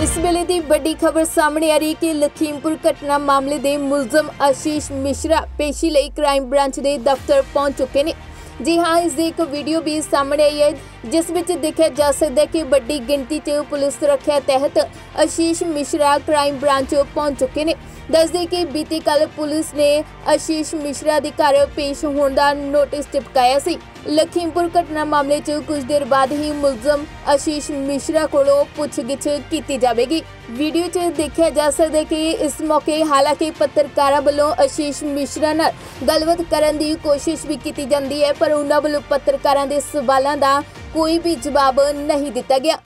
इस वेले दी बड़ी खबर सामने आ रही है कि लखीमपुर घटना मामले दे मुलजम आशीष मिश्रा पेशी लई क्राइम ब्रांच दे दफ्तर पहुंच चुके ने। जी हाँ, इस दी एक वीडियो भी सामने आई है जिस विच देखा जा सकता है कि बड़ी गिनती च पुलिस सुरक्षा तहत आशीष मिश्रा क्राइम ब्रांच पहुंच चुके ने। दस दे कि बीती कल पुलिस ने आशीष मिश्रा के घर पेश होने का नोटिस चिपकाया सी। लखीमपुर घटना मामले च कुछ देर बाद ही मुलजम आशीष मिश्रा कोलों पुछगिछ की जाएगी। वीडियो च देखा जा सकता है कि इस मौके हालांकि पत्रकारों वालों आशीष मिश्रा नाल गलबात करने की कोशिश भी की जाती है, पर उन्होंने वालों पत्रकारों के सवालों का कोई भी जवाब नहीं दिता गया।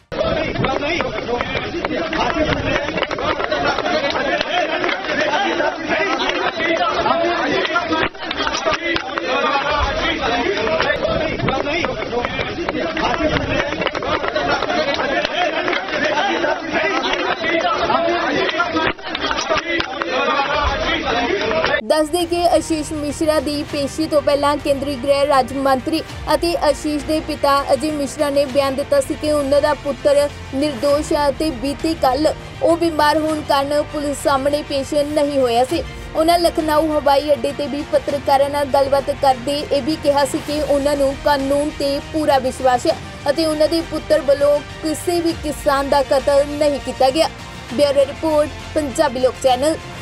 दस दे कि आशीष मिश्रा की पेशी तो पहला केंद्रीय गृह राज्य मंत्री और आशीष के पिता अजय मिश्रा ने बयान दिता सी कि उन्हां दा पुत्र निर्दोष है। बीती कल वो बीमार होने कारण पुलिस सामने पेश नहीं होया सी। उन्होंने लखनऊ हवाई अड्डे ते भी पत्रकारों नाल गलबात करदे ये भी कहा सी कि उन्होंने कानून ते पूरा विश्वास है और उन्हां दे पुत्र वालों किसी भी किसान का कतल नहीं किया गया। ब्यूरो रिपोर्ट, पंजाबी लोक चैनल।